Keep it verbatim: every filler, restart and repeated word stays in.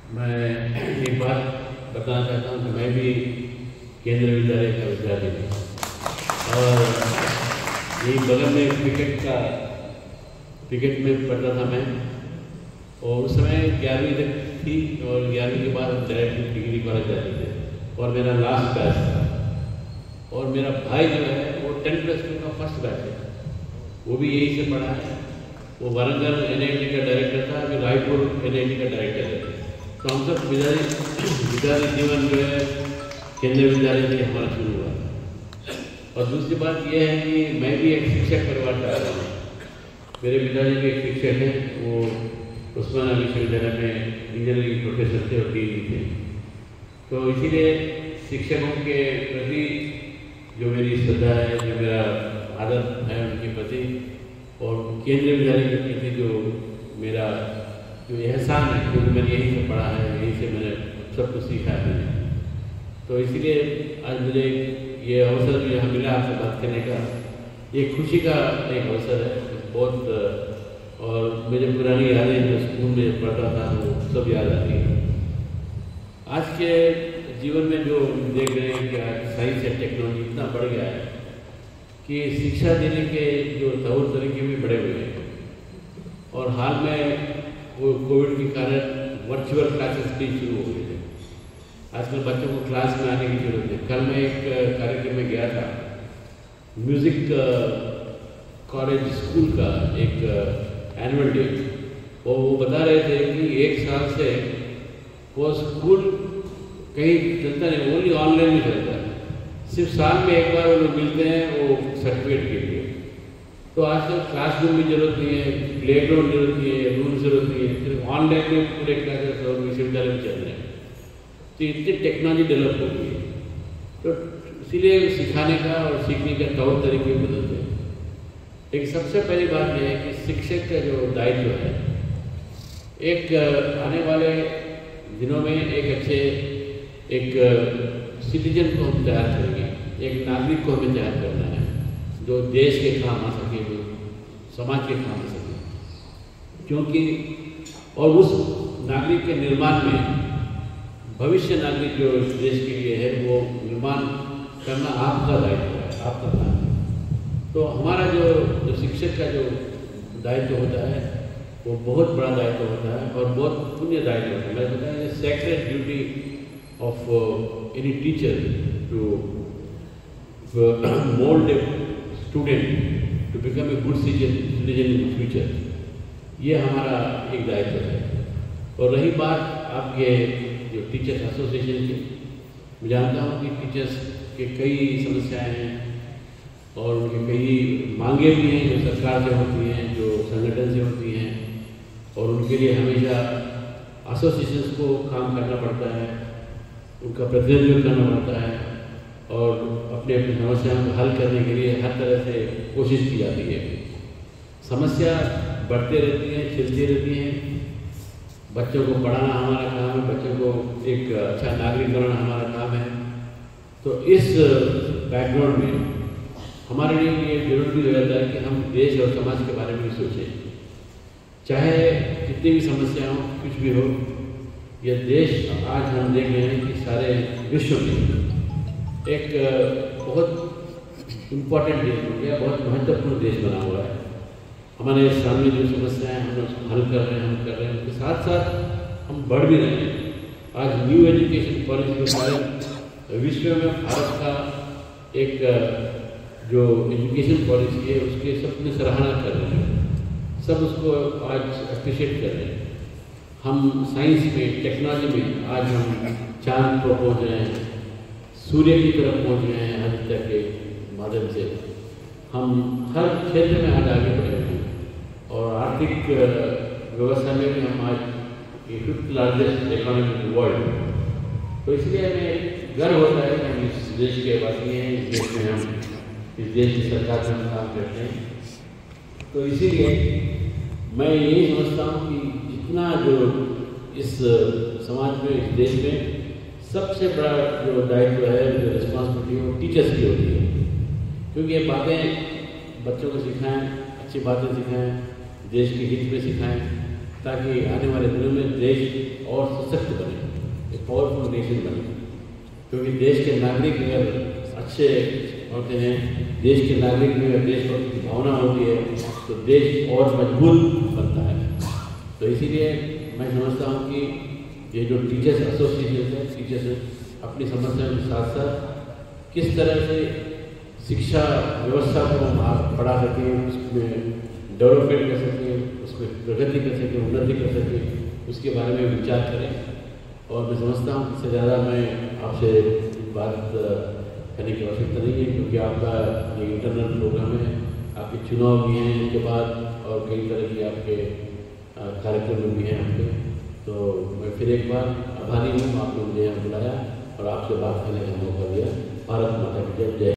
मैं एक बात बताना चाहता हूँ कि मैं भी केंद्रीय विद्यालय का विद्यार्थी हूँ और यही बगल में क्रिकेट का क्रिकेट में पढ़ता था मैं। और उस समय ग्यारहवीं तक थी और ग्यारहवीं के बाद हम डायरेक्ट डिग्री कॉलेज जाते थे और मेरा लास्ट बैच था। और मेरा भाई जो है वो टेन प्लस टू का फर्स्ट बैच है, वो भी यही से पढ़ा है। वो वारंगल एन आई टी का डायरेक्टर था, अभी रायपुर एन आई टी का डायरेक्टर है। तो हम सब विद्यालय विद्यालय जीवन जो है केंद्रीय विद्यालय से हमारा शुरू हुआ। और दूसरी बात यह है कि मैं भी एक शिक्षक परिवार का रहा हूँ। मेरे पिताजी भी एक शिक्षक हैं, वो उस्मानिया विश्वविद्यालय में इंजीनियरिंग प्रोफेसर थे और डीन थे। तो इसीलिए शिक्षकों के प्रति जो मेरी श्रद्धा है, जो मेरा आदर है उनके प्रति, और केंद्रीय विद्यालय के प्रति जो मेरा जो एहसान है, क्योंकि मैंने यहीं से पढ़ा है, यहीं से मैंने सब कुछ सीखा है मैंने। तो इसीलिए आज मुझे ये अवसर जो यहाँ मिला आपसे बात करने का, ये खुशी का एक अवसर है बहुत। और मेरे पुरानी यादें जो स्कूल में पढ़ता था वो सब याद आती है। आज के जीवन में जो देख रहे हैं कि आज साइंस और टेक्नोलॉजी इतना बढ़ गया है कि शिक्षा देने के जो तौर तरीके भी बढ़े हुए हैं। और हाल में वो कोविड के कारण वर्चुअल क्लासेस भी शुरू हो गए थे। आजकल बच्चों को क्लास में आने की जरूरत है। कल मैं एक कार्यक्रम में गया था, म्यूज़िक कॉलेज स्कूल का एक एनुअल डे, और वो बता रहे थे कि एक साल से वो स्कूल कहीं चलता नहीं, ओनली ऑनलाइन ही चलता है। सिर्फ साल में एक बार वो लोग मिलते हैं वो सर्टिफिकेट के लिए। तो आजकल क्लासरूम की जरूरत नहीं है, प्ले ग्राउंड जरूरत नहीं है, रूम जरूरत नहीं है, सिर्फ ऑनलाइन में पूरे क्लासेस और विश्वविद्यालय में चल रहे हैं। तो इतनी टेक्नोलॉजी डेवलप हो गई है, तो इसीलिए सिखाने का और सीखने का तौर तरीके बदलते हैं। लेकिन सबसे पहली बात यह है कि शिक्षक का जो दायित्व है, एक आने वाले दिनों में एक अच्छे एक सिटीजन को हम तैयार करेंगे, एक नागरिक को हमें तैयार करना है जो देश के काम आ सके, जो समाज के काम आ सके। क्योंकि और उस नागरिक के निर्माण में भविष्य नागरिक जो देश के लिए है वो निर्माण करना आपका दायित्व है, आपका काम है। तो हमारा जो जो शिक्षक का जो दायित्व होता है वो बहुत बड़ा दायित्व होता है और बहुत पुण्य दायित्व होता है। मैं बताया ये sacred duty of any teacher to mould a student to become a good citizen in future, ये हमारा एक दायित्व है। और रही बात आपके जो टीचर्स एसोसिएशन की, मैं जानता हूँ कि टीचर्स के कई समस्याएं हैं और उनकी कई मांगे भी हैं जो सरकार से होती हैं, जो संगठन से होती हैं, और उनके लिए हमेशा एसोसिएशंस को काम करना पड़ता है, उनका प्रतिनिधित्व करना पड़ता है और अपने अपनी समस्याओं को हल करने के लिए हर तरह से कोशिश की जाती है। समस्या बढ़ती रहती हैं, छिलती रहती हैं। बच्चों को पढ़ाना हमारा काम है, बच्चों को एक अच्छा नागरिकरण हमारा काम है। तो इस बैकग्राउंड में हमारे लिए ये जरूरी हो जाता है कि हम देश और समाज के बारे में भी सोचें। चाहे कितनी भी समस्या हो, कुछ भी हो, यह देश आज हम देख रहे हैं कि सारे विश्व में एक बहुत इम्पोर्टेंट देश हो गया, बहुत महत्वपूर्ण देश बना हुआ है। हमारे सामने जो समस्याएं हम उसको हल कर रहे हैं, हम कर रहे हैं, उसके साथ साथ हम बढ़ भी रहे हैं। आज न्यू एजुकेशन पॉलिसी के कारण विश्व में भारत का एक जो एजुकेशन पॉलिसी है उसके सबने सराहना कर रहे हैं, सब उसको आज अप्रिशिएट कर रहे हैं। हम साइंस में, टेक्नोलॉजी में आज हम चांद पर पहुँच रहे हैं, सूर्य की तरफ पहुँच रहे हैं। आदित्य के माध्यम से हम हर क्षेत्र में आज आगे बढ़े हुए हैं और आर्थिक व्यवस्था में भी हम आज fifth largest economy in world. तो इसलिए हमें गर्व होता है कि हम इस देश के वासी हैं, इस देश में हम इस देश की सरकार में हम काम करते हैं। तो इसीलिए मैं यही समझता हूँ कि जितना जो इस समाज में, इस देश में सबसे बड़ा जो दायित्व है, जो रिस्पॉन्सिबिलिटी है, वो टीचर्स की होती है। क्योंकि ये बातें बच्चों को सिखाएं, अच्छी बातें सिखाएं, देश के हित में सिखाएं, ताकि आने वाले दिनों में देश और सशक्त बने, एक पावरफुल नेशन बने। क्योंकि देश के नागरिक अगर अच्छे होते हैं, देश के नागरिक में अगर देशभक्ति की भावना होती है तो देश और मजबूत बनता है। तो इसीलिए मैं समझता हूँ कि ये जो टीचर्स एसोसिएशन है, टीचर्स अपनी समस्याओं के साथ साथ किस तरह से शिक्षा व्यवस्था को हम आगे बढ़ा सकें, उसमें डेवलपमेंट कर सकें, उसमें प्रगति कर सकें, उन्नति कर सकें, उसके बारे में विचार करें। और मैं समझता हूँ इससे ज़्यादा मैं आपसे बात करने की आवश्यकता नहीं है, क्योंकि आपका ये इंटरनल प्रोग्राम है, आपके चुनाव भी हैं इसके बाद और कई तरह के आपके कार्यक्रम भी हैं आपके। तो मैं फिर एक बार आभारी हूँ, आपने मुझे यहाँ बुलाया और आपसे बात करने का मौका दिया। भारत माता की जय। जय।